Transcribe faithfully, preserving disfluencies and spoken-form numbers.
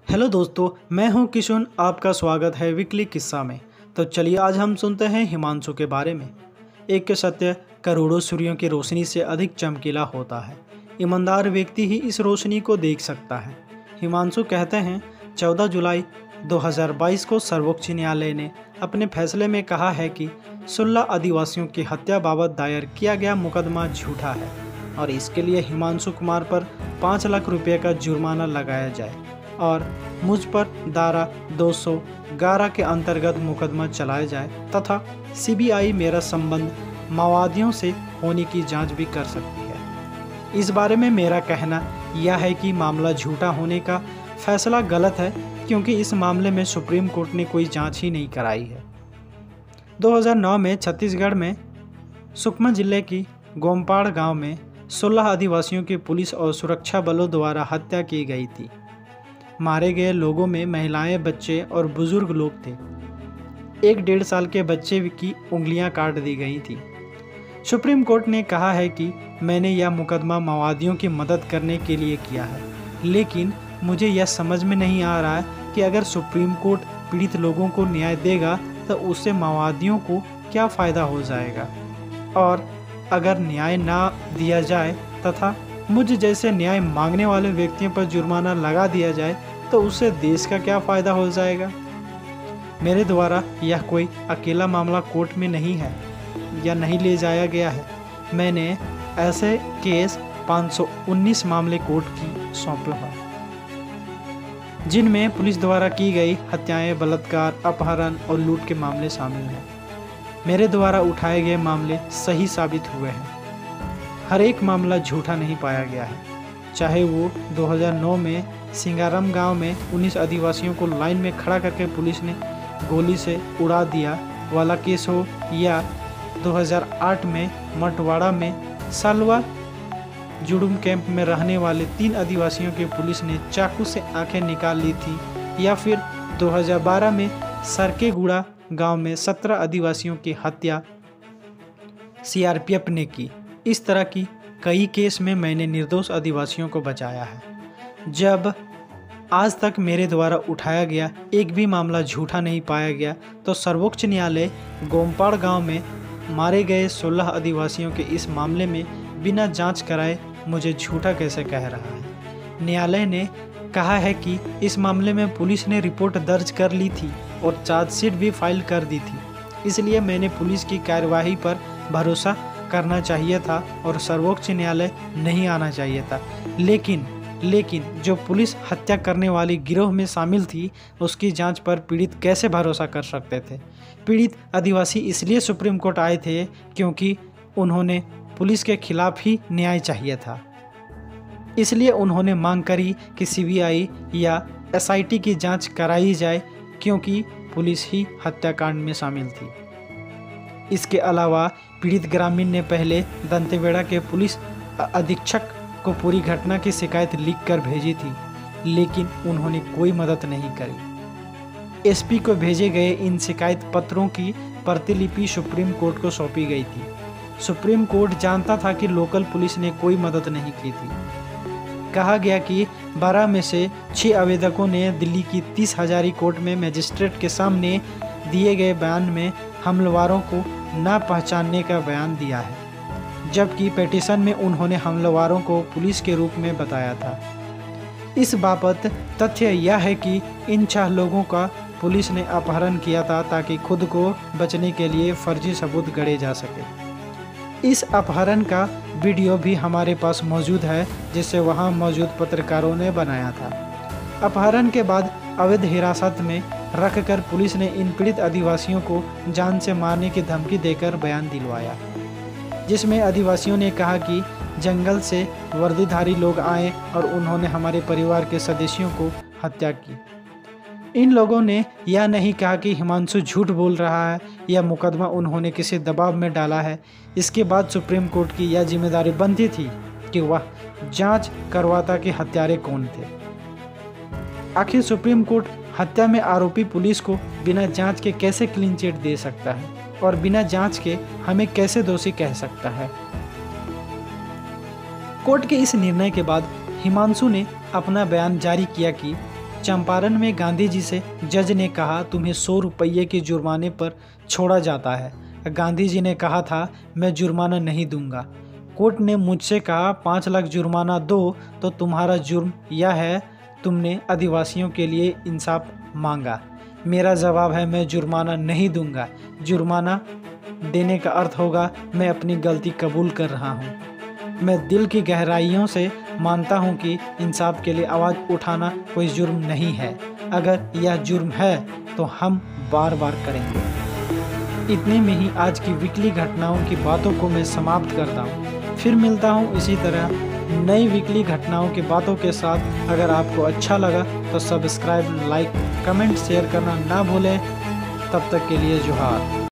Hello दोस्तों, मैं हूं किशुन। आपका स्वागत है वीकली किस्सा में। तो चलिए आज हम सुनते हैं हिमांशु के बारे में। एक सत्य करोड़ों सूर्यों की रोशनी से अधिक चमकीला होता है। ईमानदार व्यक्ति ही इस रोशनी को देख सकता है। हिमांशु कहते हैं, चौदह जुलाई दो हज़ार बाईस को सर्वोच्च न्यायालय ने अपने फैसले में कहा है कि सोलह आदिवासियों की हत्या बाबत दायर किया गया मुकदमा झूठा है और इसके लिए हिमांशु कुमार पर पाँच लाख रुपये का जुर्माना लगाया जाए और मुझ पर धारा दो सौ ग्यारह के अंतर्गत मुकदमा चलाया जाए तथा सीबीआई मेरा संबंध माओवादियों से होने की जांच भी कर सकती है। इस बारे में मेरा कहना यह है कि मामला झूठा होने का फैसला गलत है, क्योंकि इस मामले में सुप्रीम कोर्ट ने कोई जांच ही नहीं कराई है। दो हज़ार नौ में छत्तीसगढ़ में सुकमा जिले की गोमपाड़ गांव में सोलह आदिवासियों की पुलिस और सुरक्षा बलों द्वारा हत्या की गई थी। मारे गए लोगों में महिलाएं, बच्चे और बुजुर्ग लोग थे। एक डेढ़ साल के बच्चे की उंगलियां काट दी गई थी। सुप्रीम कोर्ट ने कहा है कि मैंने यह मुकदमा माओवादियों की मदद करने के लिए किया है, लेकिन मुझे यह समझ में नहीं आ रहा है कि अगर सुप्रीम कोर्ट पीड़ित लोगों को न्याय देगा तो उससे माओवादियों को क्या फ़ायदा हो जाएगा, और अगर न्याय ना दिया जाए तथा मुझ जैसे न्याय मांगने वाले व्यक्तियों पर जुर्माना लगा दिया जाए तो उससे देश का क्या फ़ायदा हो जाएगा। मेरे द्वारा यह कोई अकेला मामला कोर्ट में नहीं है या नहीं ले जाया गया है। मैंने ऐसे केस पाँच सौ उन्नीस मामले कोर्ट की सौंपे हैं, जिनमें पुलिस द्वारा की गई हत्याएं, बलात्कार, अपहरण और लूट के मामले शामिल हैं। मेरे द्वारा उठाए गए मामले सही साबित हुए हैं। हर एक मामला झूठा नहीं पाया गया है, चाहे वो दो हज़ार नौ में सिंगाराम गांव में उन्नीस आदिवासियों को लाइन में खड़ा करके पुलिस ने गोली से उड़ा दिया वाला केस हो, या दो हज़ार आठ में मटवाड़ा में सालवा जुडुम कैंप में रहने वाले तीन आदिवासियों की पुलिस ने चाकू से आंखें निकाल ली थी, या फिर दो हज़ार बारह में सरकेगुड़ा गांव में सत्रह आदिवासियों की हत्या सीआरपीएफ ने की। इस तरह की कई केस में मैंने निर्दोष आदिवासियों को बचाया है। जब आज तक मेरे द्वारा उठाया गया एक भी मामला झूठा नहीं पाया गया, तो सर्वोच्च न्यायालय गोमपाड़ गांव में मारे गए सोलह आदिवासियों के इस मामले में बिना जांच कराए मुझे झूठा कैसे कह रहा है। न्यायालय ने कहा है कि इस मामले में पुलिस ने रिपोर्ट दर्ज कर ली थी और चार्जशीट भी फाइल कर दी थी, इसलिए मैंने पुलिस की कार्यवाही पर भरोसा करना चाहिए था और सर्वोच्च न्यायालय नहीं आना चाहिए था। लेकिन लेकिन जो पुलिस हत्या करने वाली गिरोह में शामिल थी, उसकी जांच पर पीड़ित कैसे भरोसा कर सकते थे। पीड़ित आदिवासी इसलिए सुप्रीम कोर्ट आए थे क्योंकि उन्होंने पुलिस के खिलाफ ही न्याय चाहिए था। इसलिए उन्होंने मांग करी कि सीबीआई या एसआईटी की जांच कराई जाए, क्योंकि पुलिस ही हत्याकांड में शामिल थी। इसके अलावा पीड़ित ग्रामीण ने पहले दंतेवाड़ा के पुलिस अधीक्षक को पूरी घटना की शिकायत लिख कर भेजी थी, लेकिन उन्होंने कोई मदद नहीं करी। एसपी को भेजे गए इन शिकायत पत्रों की प्रतिलिपि सुप्रीम कोर्ट को सौंपी गई थी। सुप्रीम कोर्ट जानता था कि लोकल पुलिस ने कोई मदद नहीं की थी। कहा गया कि बारह में से छह आवेदकों ने दिल्ली की तीस हजारी कोर्ट में मजिस्ट्रेट के सामने दिए गए बयान में हमलावरों को ना पहचानने का बयान दिया है, जबकि पिटीशन में उन्होंने हमलावरों को पुलिस के रूप में बताया था। इस बाबत तथ्य यह है कि इन छह लोगों का पुलिस ने अपहरण किया था ताकि खुद को बचने के लिए फर्जी सबूत गढ़े जा सके। इस अपहरण का वीडियो भी हमारे पास मौजूद है, जिसे वहां मौजूद पत्रकारों ने बनाया था। अपहरण के बाद अवैध हिरासत में रखकर पुलिस ने इन पीड़ित आदिवासियों को जान से मारने की धमकी देकर बयान दिलवाया, जिसमें आदिवासियों ने कहा कि जंगल से वर्दीधारी लोग आए और उन्होंने हमारे परिवार के सदस्यों को हत्या की। इन लोगों ने यह नहीं कहा कि हिमांशु झूठ बोल रहा है या मुकदमा उन्होंने किसी दबाव में डाला है। इसके बाद सुप्रीम कोर्ट की यह जिम्मेदारी बनती थी कि वह जांच करवाता कि हत्यारे कौन थे। आखिर सुप्रीम कोर्ट हत्या में आरोपी पुलिस को बिना जांच के कैसे क्लीन चिट दे सकता है और बिना जांच के हमें कैसे दोषी कह सकता है। कोर्ट के इस निर्णय के बाद हिमांशु ने अपना बयान जारी किया कि चंपारण में गांधी जी से जज ने कहा तुम्हें सौ रुपये के जुर्माने पर छोड़ा जाता है। गांधी जी ने कहा था मैं जुर्माना नहीं दूंगा। कोर्ट ने मुझसे कहा पाँच लाख जुर्माना दो तो तुम्हारा जुर्म यह है तुमने आदिवासियों के लिए इंसाफ मांगा। मेरा जवाब है मैं जुर्माना नहीं दूंगा। जुर्माना देने का अर्थ होगा मैं अपनी गलती कबूल कर रहा हूँ। मैं दिल की गहराइयों से मानता हूँ कि इंसाफ के लिए आवाज़ उठाना कोई जुर्म नहीं है। अगर यह जुर्म है तो हम बार बार करेंगे। इतने में ही आज की वीकली घटनाओं की बातों को मैं समाप्त करता हूँ। फिर मिलता हूँ इसी तरह नई वीकली घटनाओं की बातों के साथ। अगर आपको अच्छा लगा तो सब्सक्राइब, लाइक, कमेंट, शेयर करना ना भूलें। तब तक के लिए जोहार।